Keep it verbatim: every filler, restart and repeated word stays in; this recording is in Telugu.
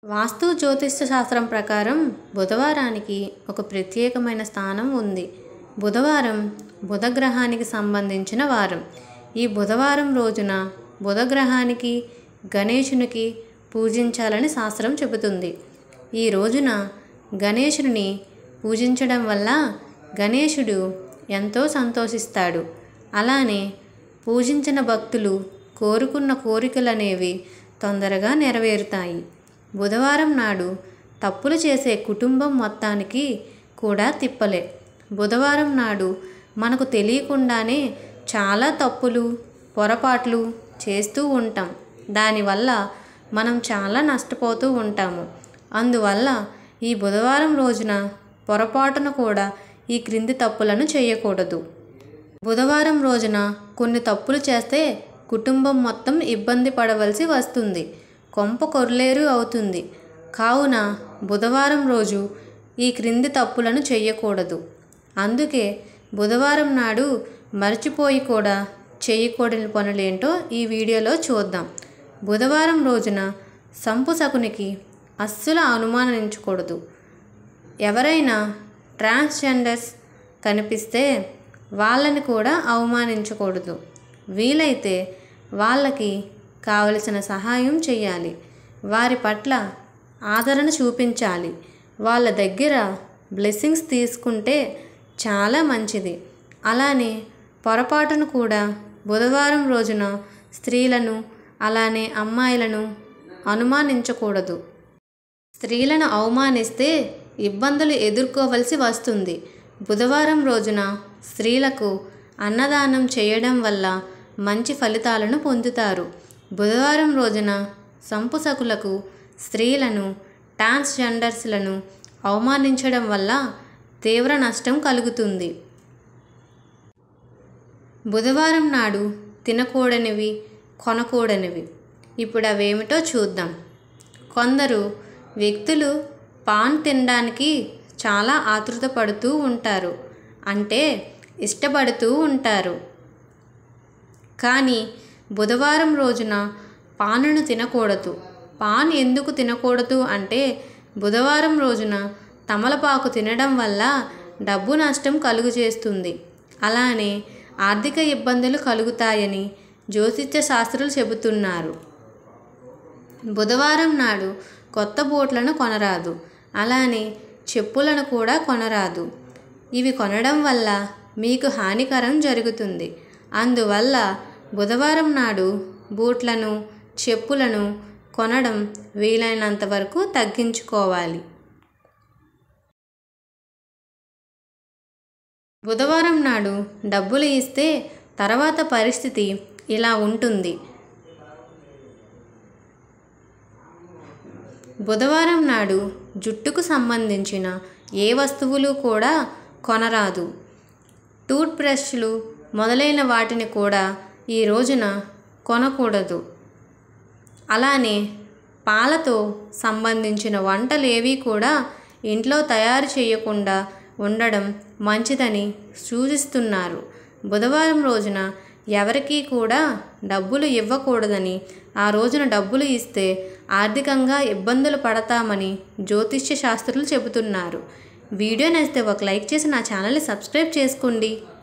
వాస్తు జ్యోతిష్య శాస్త్రం ప్రకారం బుధవారానికి ఒక ప్రత్యేకమైన స్థానం ఉంది. బుధవారం బుధగ్రహానికి సంబంధించిన వారం. ఈ బుధవారం రోజున బుధగ్రహానికి గణేశునికి పూజించాలని శాస్త్రం చెబుతుంది. ఈ రోజున గణేశుని పూజించడం వల్ల గణేశుడు ఎంతో సంతోషిస్తాడు. అలానే పూజించిన భక్తులు కోరుకున్న కోరికలనేవి తొందరగా నెరవేరుతాయి. బుధవారం నాడు తప్పులు చేసే కుటుంబం మొత్తానికి కూడా తిప్పలే. బుధవారం నాడు మనకు తెలియకుండానే చాలా తప్పులు పొరపాట్లు చేస్తూ ఉంటాం. దానివల్ల మనం చాలా నష్టపోతూ ఉంటాము. అందువల్ల ఈ బుధవారం రోజున పొరపాటున కూడా ఈ క్రింది తప్పులను చేయకూడదు. బుధవారం రోజున కొన్ని తప్పులు చేస్తే కుటుంబం మొత్తం ఇబ్బంది పడవలసి వస్తుంది. కొంప కొర్లేరు అవుతుంది. కావున బుధవారం రోజు ఈ క్రింది తప్పులను చేయకూడదు. అందుకే బుధవారం నాడు మర్చిపోయి కూడా చేయకూడని పనులేంటో ఈ వీడియోలో చూద్దాం. బుధవారం రోజున సంపుసకునికి అస్సలు అనుమానించకూడదు. ఎవరైనా ట్రాన్స్జెండర్స్ కనిపిస్తే వాళ్ళని కూడా అవమానించకూడదు. వీలైతే వాళ్ళకి కావలసిన సహాయం చేయాలి. వారి పట్ల ఆదరణ చూపించాలి. వాళ్ళ దగ్గర బ్లెస్సింగ్స్ తీసుకుంటే చాలా మంచిది. అలానే పొరపాటును కూడా బుధవారం రోజున స్త్రీలను అలానే అమ్మాయిలను అనుమానించకూడదు. స్త్రీలను అవమానిస్తే ఇబ్బందులు ఎదుర్కోవలసి వస్తుంది. బుధవారం రోజున స్త్రీలకు అన్నదానం చేయడం వల్ల మంచి ఫలితాలను పొందుతారు. బుధవారం రోజున సంపుసకులకు స్త్రీలను ట్రాన్స్జెండర్స్లను అవమానించడం వల్ల తీవ్ర నష్టం కలుగుతుంది. బుధవారం నాడు తినకూడనివి కొనకూడనివి. ఇప్పుడు అవేమిటో చూద్దాం. కొందరు వ్యక్తులు పాన్ తినడానికి చాలా ఆతృత పడుతూ ఉంటారు. అంటే ఇష్టపడుతూ ఉంటారు. కానీ బుధవారం రోజున పానును తినకూడదు. పాన్ ఎందుకు తినకూడదు అంటే బుధవారం రోజున తమలపాకు తినడం వల్ల డబ్బు నష్టం కలుగు చేస్తుంది. అలానే ఆర్థిక ఇబ్బందులు కలుగుతాయని జ్యోతిష్య శాస్త్రులు చెబుతున్నారు. బుధవారం నాడు కొత్త బూట్లను కొనరాదు. అలానే చెప్పులను కూడా కొనరాదు. ఇవి కొనడం వల్ల మీకు హానికరం జరుగుతుంది. అందువల్ల బుధవారం నాడు బూట్లను చెప్పులను కొనడం వీలైనంత వరకు తగ్గించుకోవాలి. బుధవారం నాడు డబ్బులు ఇస్తే తర్వాత పరిస్థితి ఇలా ఉంటుంది. బుధవారం నాడు జుట్టుకు సంబంధించిన ఏ వస్తువులు కూడా కొనరాదు. టూత్ బ్రష్లు మొదలైన వాటిని కూడా ఈ రోజున కొనకూడదు. అలానే పాలతో సంబంధించిన వంటలు ఏవి కూడా ఇంట్లో తయారు చేయకుండా ఉండడం మంచిదని సూచిస్తున్నారు. బుధవారం రోజున ఎవరికీ కూడా డబ్బులు ఇవ్వకూడదని, ఆ రోజున డబ్బులు ఇస్తే ఆర్థికంగా ఇబ్బందులు పడతామని జ్యోతిష్య శాస్త్రులు చెబుతున్నారు. వీడియో నచ్చితే ఒక లైక్ చేసి నా ఛానల్ని సబ్స్క్రైబ్ చేసుకోండి.